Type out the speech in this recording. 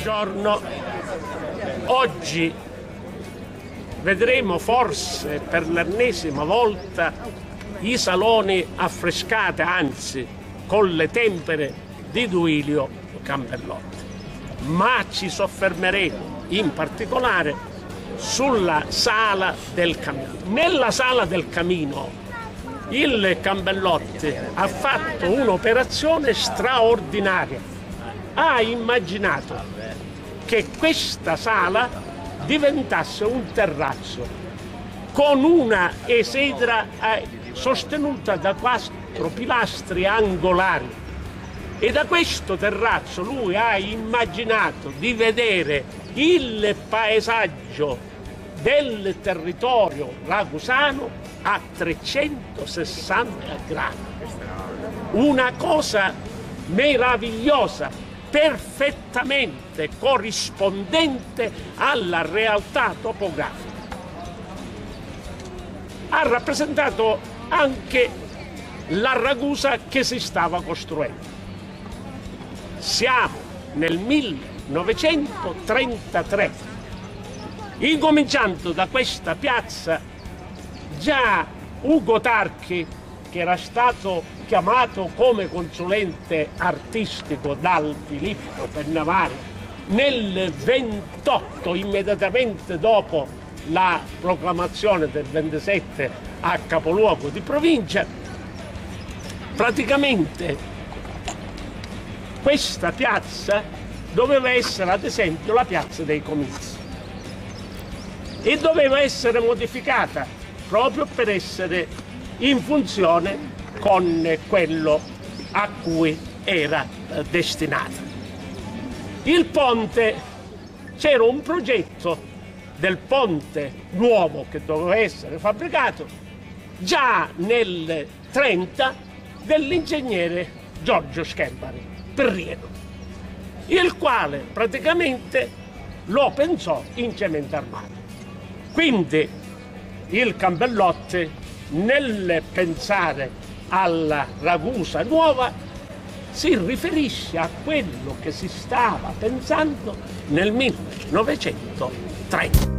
Buongiorno, oggi vedremo forse per l'ennesima volta i saloni affrescati, anzi con le tempere di Duilio Campellotti, ma ci soffermeremo in particolare sulla Sala del Camino. Nella Sala del Camino il Campellotti ha fatto un'operazione straordinaria. Ha immaginato che questa sala diventasse un terrazzo con una esedra sostenuta da 4 pilastri angolari, e da questo terrazzo lui ha immaginato di vedere il paesaggio del territorio ragusano a 360 gradi. Una cosa meravigliosa, perfettamente corrispondente alla realtà topografica. Ha rappresentato anche la Ragusa che si stava costruendo. Siamo nel 1933. Incominciando da questa piazza, già Ugo Tarchi, che era stato chiamato come consulente artistico dal Filippo Pennavaro nel 28, immediatamente dopo la proclamazione del 27 a capoluogo di provincia, praticamente questa piazza doveva essere ad esempio la piazza dei comizi e doveva essere modificata proprio per essere in funzione con quello a cui era destinata. Il ponte, c'era un progetto del ponte nuovo che doveva essere fabbricato già nel 30 dell'ingegnere Giorgio Schembari Perriero, il quale praticamente lo pensò in cemento armato. Quindi il Campellotti, nel pensare alla Ragusa nuova, si riferisce a quello che si stava pensando nel 1930.